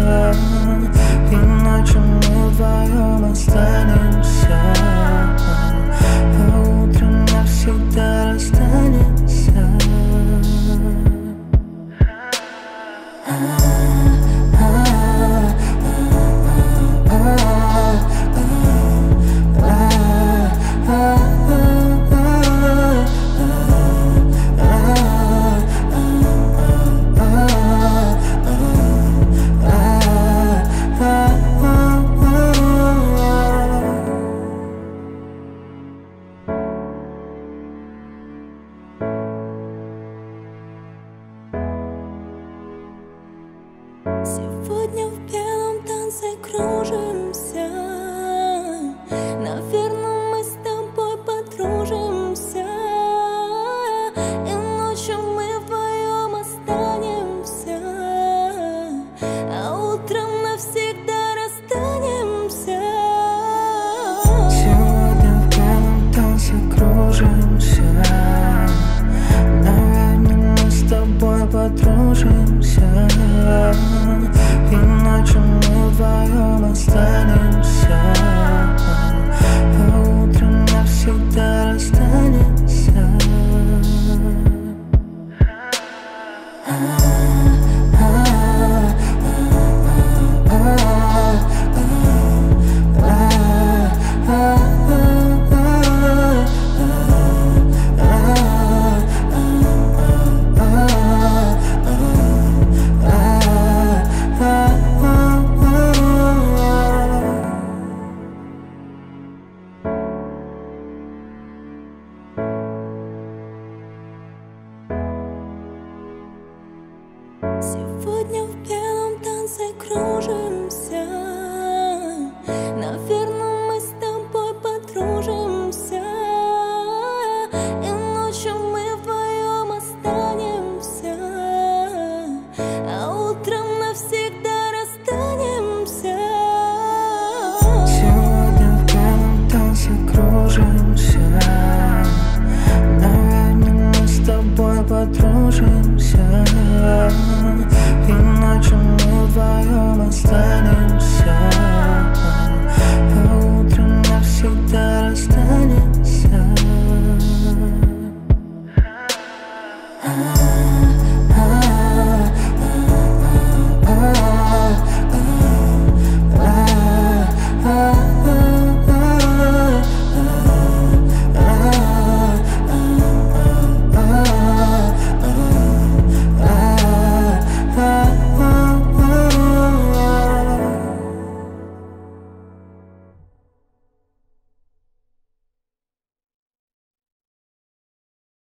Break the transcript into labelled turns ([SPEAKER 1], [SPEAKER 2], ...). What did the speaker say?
[SPEAKER 1] иначе мы вдвоем останемся, а утром навсегда расстанемся.
[SPEAKER 2] Сегодня в белом танце кружимся. Наверное, мы с тобой подружимся, и ночью мы вдвоем останемся, а утром навсегда расстанемся.
[SPEAKER 1] Сегодня в белом танце кружимся. Наверное, мы с тобой подружимся, и ночью мы вдвоем останемся, а утром навсегда расстанемся.
[SPEAKER 2] Сегодня в белом танце кружим.